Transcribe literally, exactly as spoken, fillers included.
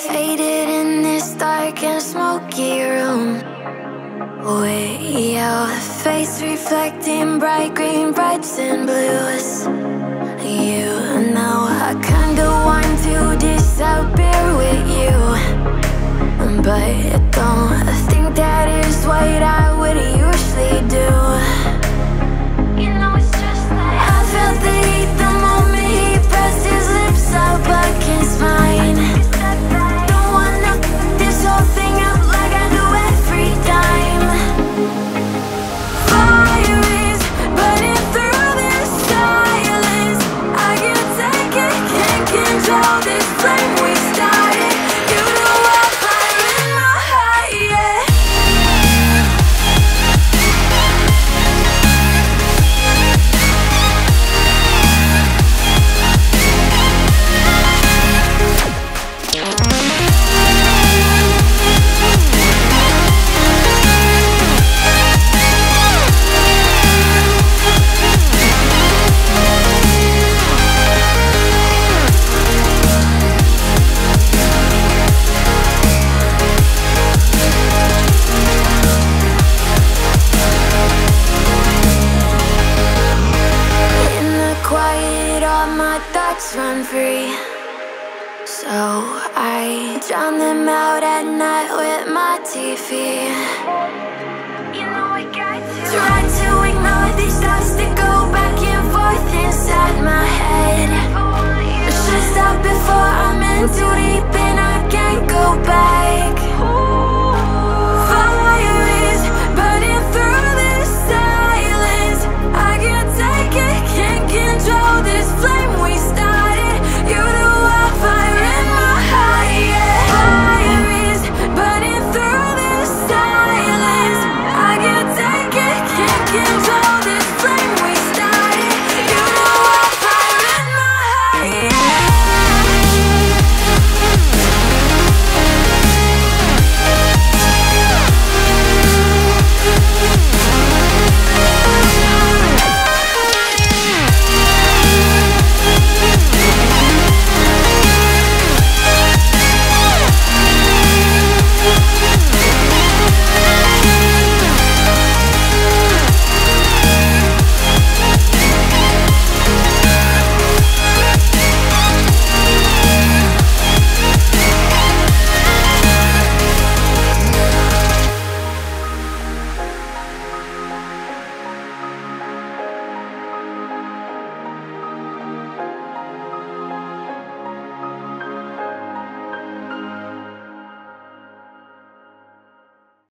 faded in this dark and smoky room, with your face reflecting bright green, reds and blues. You know I kinda want to disappear with you, but don't think that is what I would usually do. You know it's just like I felt the heat the moment he pressed his lips up against mine. Don't wanna this whole thing up like I do every time. Fire is burning through this silence. I can't take it, can't control this flame we started. You know I'm fire in my heart, yeah. Run free, so I drown them out at night with my T V. You know I got to try to ignore these thoughts that go back and forth inside my head. I should stop before I'm into the